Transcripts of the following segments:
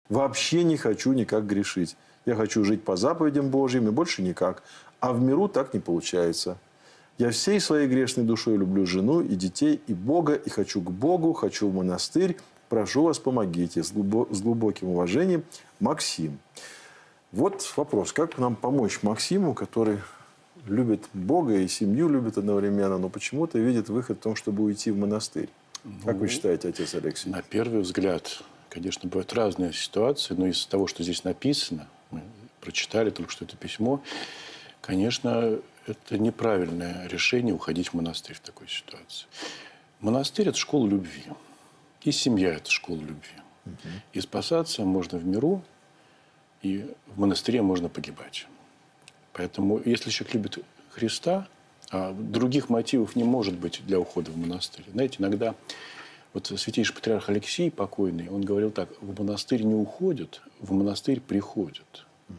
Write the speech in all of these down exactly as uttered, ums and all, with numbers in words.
Вообще не хочу никак грешить. Я хочу жить по заповедям Божьим и больше никак. А в миру так не получается. Я всей своей грешной душой люблю жену и детей, и Бога, и хочу к Богу, хочу в монастырь. Прошу вас, помогите. С глубоким уважением, Максим. Вот вопрос, как нам помочь Максиму, который любит Бога и семью любит одновременно, но почему-то видит выход в том, чтобы уйти в монастырь. Ну, как вы считаете, отец Алексей? На первый взгляд, конечно, бывают разные ситуации, но из того, что здесь написано, мы прочитали только что это письмо, конечно, это неправильное решение уходить в монастырь в такой ситуации. Монастырь – это школа любви. И семья – это школа любви. Угу. И спасаться можно в миру, и в монастыре можно погибать. Поэтому, если человек любит Христа, а других мотивов не может быть для ухода в монастырь. Знаете, иногда вот святейший патриарх Алексий покойный, он говорил так: в монастырь не уходят, в монастырь приходят. Угу.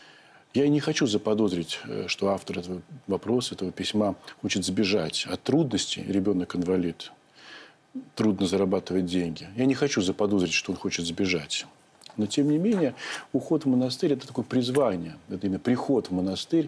Я не хочу заподозрить, что автор этого вопроса, этого письма хочет сбежать от трудностей. Ребенок-инвалид, трудно зарабатывать деньги. Я не хочу заподозрить, что он хочет сбежать. Но, тем не менее, уход в монастырь – это такое призвание, это именно приход в монастырь.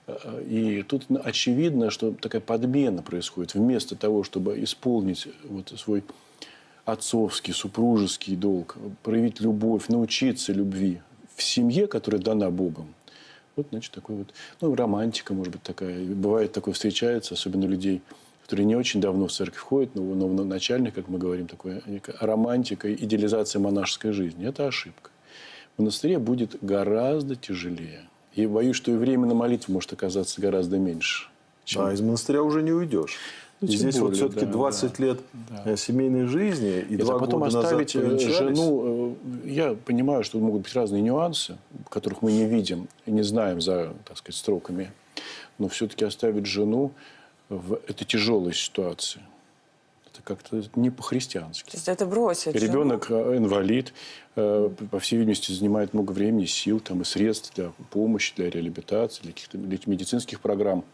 И тут очевидно, что такая подмена происходит. Вместо того, чтобы исполнить вот свой отцовский, супружеский долг, проявить любовь, научиться любви в семье, которая дана Богом. Вот, значит, такой вот, ну, романтика, может быть, такая. Бывает такое, встречается, особенно у людей, которые не очень давно в церковь ходят, но, но начальник, как мы говорим, такая романтика, идеализация монашеской жизни. Это ошибка. В монастыре будет гораздо тяжелее. И боюсь, что и время на молитву может оказаться гораздо меньше. Чем... А из монастыря уже не уйдешь. Ну, и здесь более, вот все-таки да, двадцать да, лет да. семейной жизни и Нет, два а потом года оставить назад жену. Я понимаю, что могут быть разные нюансы, которых мы не видим и не знаем за, так сказать, строками. Но все-таки оставить жену в этой тяжелой ситуации. Это как-то не по-христиански. То есть это бросить Ребенок жену? Инвалид, по всей видимости, занимает много времени, сил там, и средств для помощи, для реабилитации, для каких-то для медицинских программ.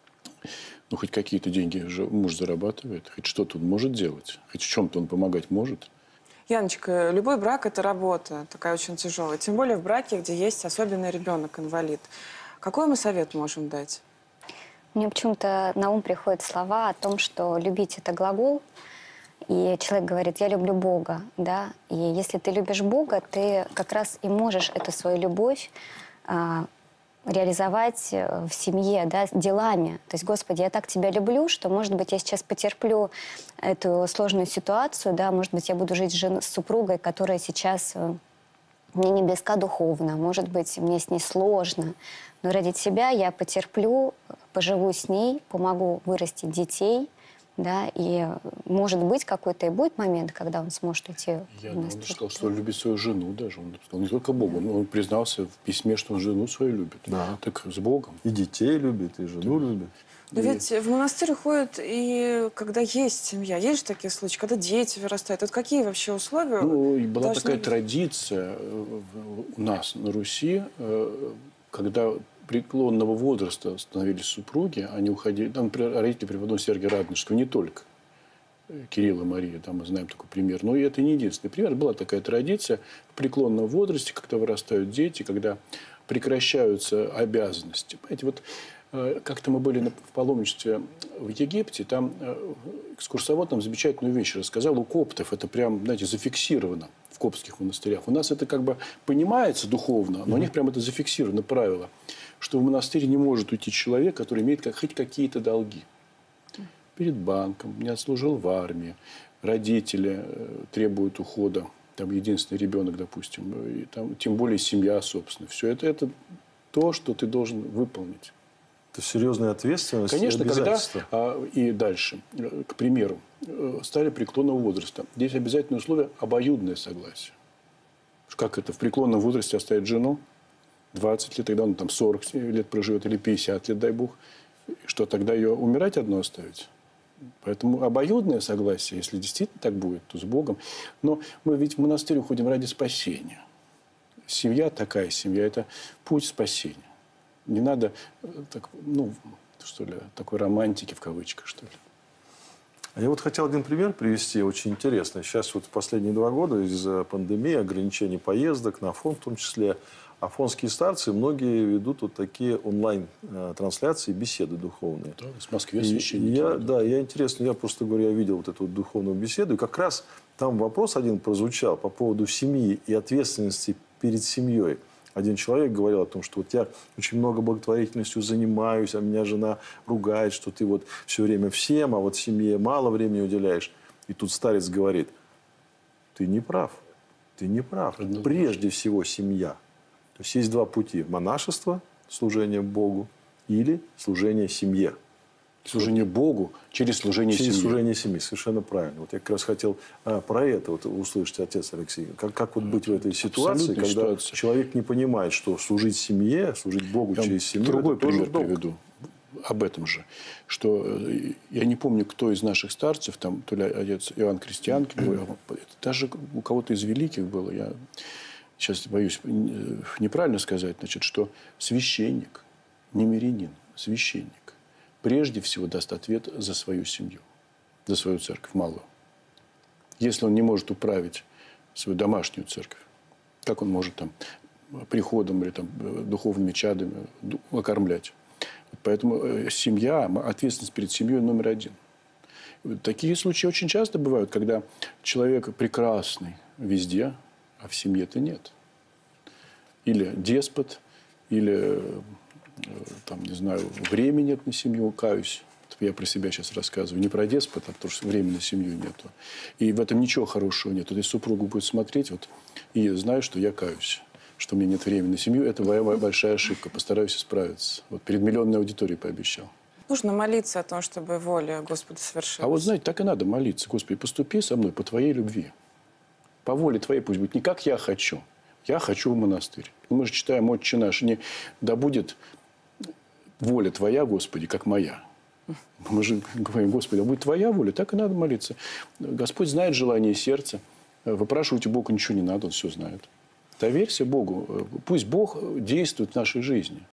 Ну, хоть какие-то деньги же муж зарабатывает, хоть что-то он может делать, хоть в чем-то он помогать может. Яночка, любой брак – это работа, такая очень тяжелая. Тем более в браке, где есть особенный ребенок-инвалид. Какой мы совет можем дать? Мне почему-то на ум приходят слова о том, что любить – это глагол. И человек говорит: я люблю Бога. Да? И если ты любишь Бога, ты как раз и можешь эту свою любовь а, реализовать в семье, да, делами. То есть: Господи, я так Тебя люблю, что, может быть, я сейчас потерплю эту сложную ситуацию, да, может быть, я буду жить с, жен... с супругой, которая сейчас мне не близка духовно, может быть, мне с ней сложно, но ради Тебя я потерплю, поживу с ней, помогу вырастить детей, да, и, может быть, какой-то и будет момент, когда он сможет уйти. Я он сказал, что он любит свою жену даже. Он сказал не только Бога, но он признался в письме, что он жену свою любит. Да. Так с Богом. И детей любит, и жену да. любит. Но и... ведь в монастырь ходят и когда есть семья. Есть же такие случаи, когда дети вырастают. Вот какие вообще условия? Ну, была должны... такая традиция у нас на Руси, когда преклонного возраста становились супруги, они уходили, там, например, родители преподобного Сергия Радонежского, не только Кирилл и Мария, там мы знаем такой пример, но и это не единственный пример. Была такая традиция в преклонном возрасте, когда вырастают дети, когда прекращаются обязанности. Понимаете, вот как-то мы были в паломничестве в Египте, там экскурсовод нам замечательную вещь рассказал. У коптов это прям, знаете, зафиксировано в коптских монастырях. У нас это как бы понимается духовно, но у них прям это зафиксировано правило, что в монастырь не может уйти человек, который имеет как, хоть какие-то долги. Перед банком, не отслужил в армии, родители требуют ухода, там единственный ребенок, допустим, и там, тем более семья, собственно. Все это, это то, что ты должен выполнить. Это серьезная ответственность. Конечно, когда а, и дальше, к примеру, стали преклонного возраста, здесь обязательное условие обоюдное согласие. Как это в преклонном возрасте оставить жену? двадцать лет, тогда он там сорок лет проживет, или пятьдесят лет, дай бог. Что, тогда ее умирать одну оставить? Поэтому обоюдное согласие, если действительно так будет, то с Богом. Но мы ведь в монастырь уходим ради спасения. Семья такая семья – это путь спасения. Не надо, так, ну, что ли, такой романтики в кавычках, что ли. А я вот хотел один пример привести, очень интересный. Сейчас вот в последние два года из-за пандемии, ограничений поездок на Афон в том числе, афонские старцы многие ведут вот такие онлайн-трансляции, беседы духовные. Да, в Москве И священники. я, да. да, я интересно, я просто говорю, я видел вот эту вот духовную беседу, и как раз там вопрос один прозвучал по поводу семьи и ответственности перед семьей. Один человек говорил о том, что вот я очень много благотворительностью занимаюсь, а меня жена ругает, что ты вот все время всем, а вот семье мало времени уделяешь. И тут старец говорит, ты не прав, ты не прав. Прежде всего семья. То есть есть два пути. Монашество, служение Богу, или служение семье. Служение Богу через служение Через семье. служение семьи. Совершенно правильно. Вот я как раз хотел а, про это вот услышать, отец Алексей. Как, как вот быть в этой ситуации, Абсолютная когда ситуация. человек не понимает, что служить семье, служить Богу Я вам через семью, другой это тоже пример долг. приведу об этом же. Что э, я не помню, кто из наших старцев, там, то ли отец Иоанн Крестьянки, говорил, даже у кого-то из великих было, я сейчас боюсь неправильно сказать, значит, что священник, не мирянин, священник, прежде всего даст ответ за свою семью, за свою церковь малую. Если он не может управить свою домашнюю церковь, как он может там приходом или там, духовными чадами окормлять? Поэтому семья, ответственность перед семьей номер один. Такие случаи очень часто бывают, когда человек прекрасный везде, а в семье-то нет. Или деспот, или, там, не знаю, времени нет на семью, каюсь. Я про себя сейчас рассказываю. Не про деспота, потому что времени на семью нету. И в этом ничего хорошего нет. Вот если супруга будет смотреть, вот, и знаю, что я каюсь, что у меня нет времени на семью, это моя большая ошибка. Постараюсь исправиться. Вот перед миллионной аудиторией пообещал. Нужно молиться о том, чтобы воля Господа совершилась. А вот, знаете, так и надо молиться. Господи, поступи со мной по Твоей любви. По воле Твоей пусть будет. Не как я хочу. Я хочу в монастырь. Мы же читаем «Отче наш». Не «Да будет воля Твоя, Господи, как моя». Мы же говорим, Господи, а будет Твоя воля, так и надо молиться. Господь знает желание сердца. Выпрашивать у Бога ничего не надо, Он все знает. Доверься Богу. Пусть Бог действует в нашей жизни.